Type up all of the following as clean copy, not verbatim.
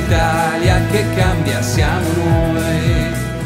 l'Italia che cambia siamo noi.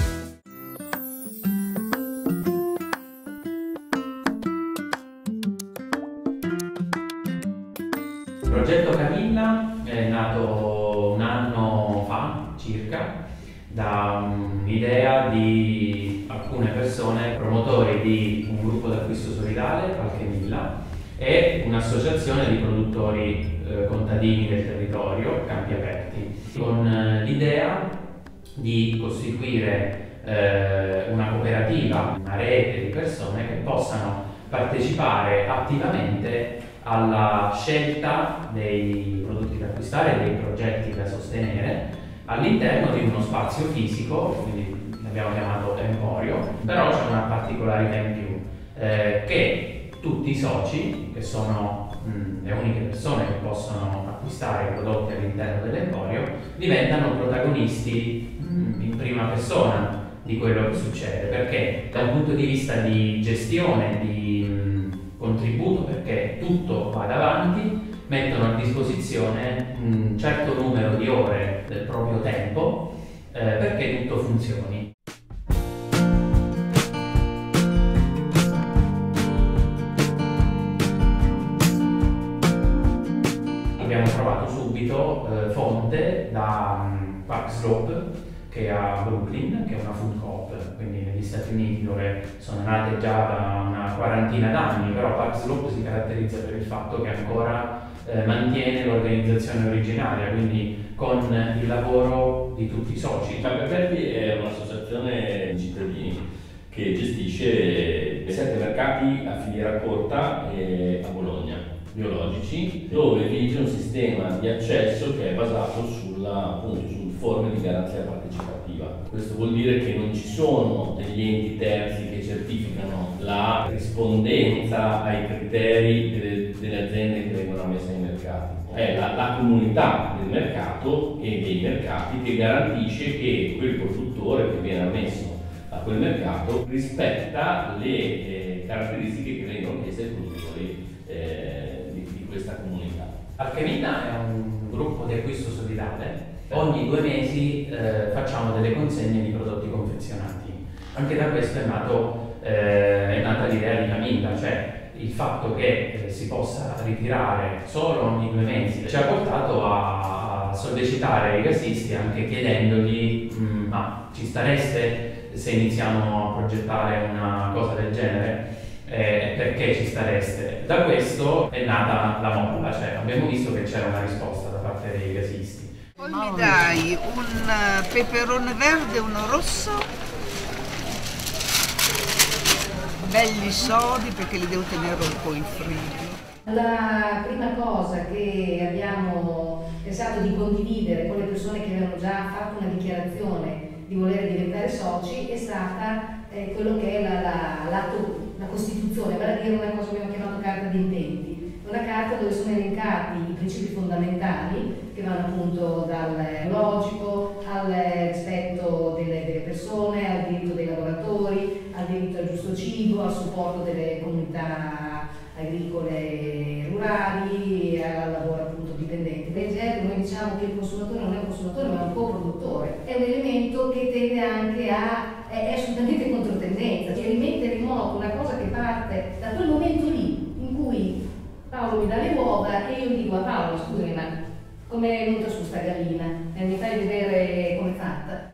Il progetto Camilla è nato un anno fa circa da un'idea di alcune persone promotori di un gruppo d'acquisto solidale, Alchemilla, e un'associazione di produttori contadini del territorio, Campi Aperti, con l'idea di costituire una cooperativa, una rete di persone che possano partecipare attivamente alla scelta dei prodotti da acquistare e dei progetti da sostenere all'interno di uno spazio fisico, quindi l'abbiamo chiamato Emporio, però c'è una particolarità in più, che tutti i soci, che sono le uniche persone che possono acquistare i prodotti all'interno dell'Emporio, diventano protagonisti in prima persona di quello che succede, perché da un punto di vista di gestione, di contributo, perché tutto va davanti, mettono a disposizione un certo numero di ore del proprio tempo perché tutto funzioni. Abbiamo trovato subito fonte da Park Slope, che è a Brooklyn, che è una food coop, quindi negli Stati Uniti, dove sono nate già da una quarantina d'anni, però Park Slope si caratterizza per il fatto che ancora mantiene l'organizzazione originaria, quindi con il lavoro di tutti i soci. Campi Aperti è un'associazione di cittadini che gestisce 7 mercati a filiera corta a Bologna, biologici, dove vige un sistema di accesso che è basato appunto, su forme di garanzia partecipativa. Questo vuol dire che non ci sono degli enti terzi che certificano la rispondenza ai criteri delle aziende che vengono messe ai mercati. È la comunità del mercato e dei mercati che garantisce che quel produttore che viene ammesso a quel mercato rispetta le caratteristiche che vengono chieste ai produttori di questa comunità. Alchemilla è un gruppo di acquisto solidale. Ogni 2 mesi facciamo delle consegne di prodotti confezionati. Anche da questo è nata l'idea di Camilla, cioè il fatto che si possa ritirare solo ogni 2 mesi ci ha portato a sollecitare i gasisti anche chiedendogli ma ci stareste se iniziamo a progettare una cosa del genere? Perché ci stareste? Da questo è nata la molla, cioè abbiamo visto che c'era una risposta da parte dei gasisti. Poi mi dai un peperone verde e uno rosso, belli sodi perché li devo tenere un po' in frigo. La prima cosa che abbiamo pensato di condividere con le persone che avevano già fatto una dichiarazione di voler diventare soci è stata quello che è la Costituzione, vale a dire una cosa che abbiamo chiamato carta di intenti, una carta dove sono elencati i principi fondamentali che vanno appunto dal logico al rispetto delle persone, al diritto dei lavoratori, al diritto al giusto cibo, al supporto delle comunità agricole e rurali, al lavoro appunto dipendente. Per esempio noi diciamo che il consumatore non è un consumatore ma è un coproduttore, è un elemento che tende anche è assolutamente controtendenza, che rimette in moto una cosa che parte da quel momento lì in cui Paolo mi dà le uova e io gli dico a Paolo scusami ma come è venuta su sta gallina e mi fai vedere come è fatta.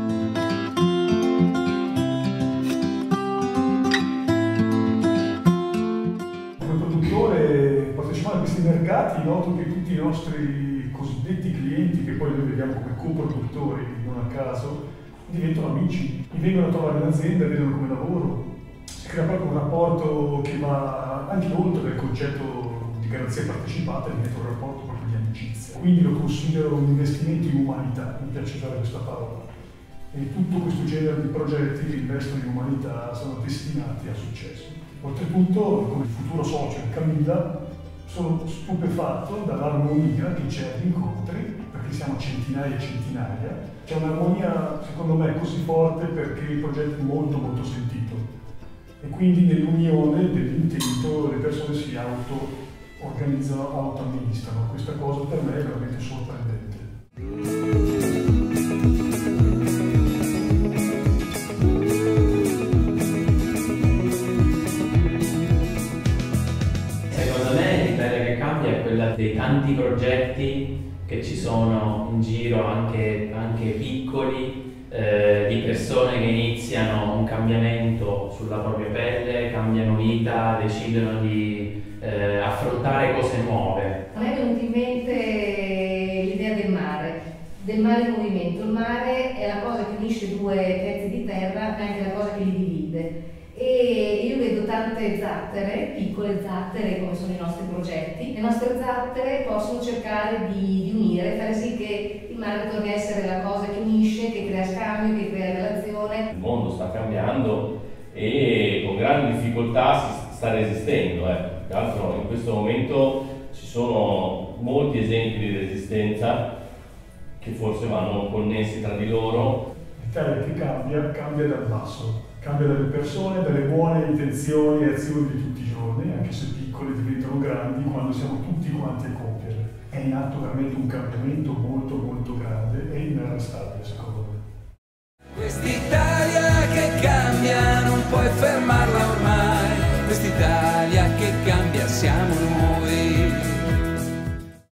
Partecipando a questi mercati noto che tutti i nostri cosiddetti clienti, che poi noi vediamo come coproduttori, non a caso, diventano amici, mi vengono a trovare in azienda, vedono come lavoro, si crea proprio un rapporto che va anche oltre il concetto di garanzia partecipata, diventa un rapporto proprio di amicizia. Quindi lo considero un investimento in umanità, mi piace usare questa parola. E tutto questo genere di progetti che investono in umanità sono destinati a successo. Oltretutto, come futuro socio di Camilla, sono stupefatto dall'armonia che c'è agli incontri, perché siamo centinaia e centinaia. C'è un'armonia, secondo me, così forte perché il progetto è molto molto sentito. E quindi nell'unione dell'intento le persone si auto-organizzano, auto-amministrano. Questa cosa per me è veramente sorprendente. tanti progetti che ci sono in giro, anche piccoli, di persone che iniziano un cambiamento sulla propria pelle, cambiano vita, decidono di affrontare cose nuove. A me è venuta in mente l'idea del mare in movimento. Il mare è la cosa che unisce due pezzi di terra, ma è anche la cosa che li divide. E io vedo tante zattere, piccole zattere come sono i nostri progetti. Le nostre zattere possono cercare di unire, fare sì che il mare torni a essere la cosa che unisce, che crea scambio, che crea relazione. Il mondo sta cambiando e con grandi difficoltà si sta resistendo. Tra l'altro in questo momento ci sono molti esempi di resistenza che forse vanno connessi tra di loro. L'Italia che cambia dal basso, cambia dalle persone, dalle buone intenzioni e azioni di tutti i giorni, anche se piccole diventano grandi quando siamo tutti quanti a compierle. È in atto veramente un cambiamento molto molto grande e inarrestabile, secondo me.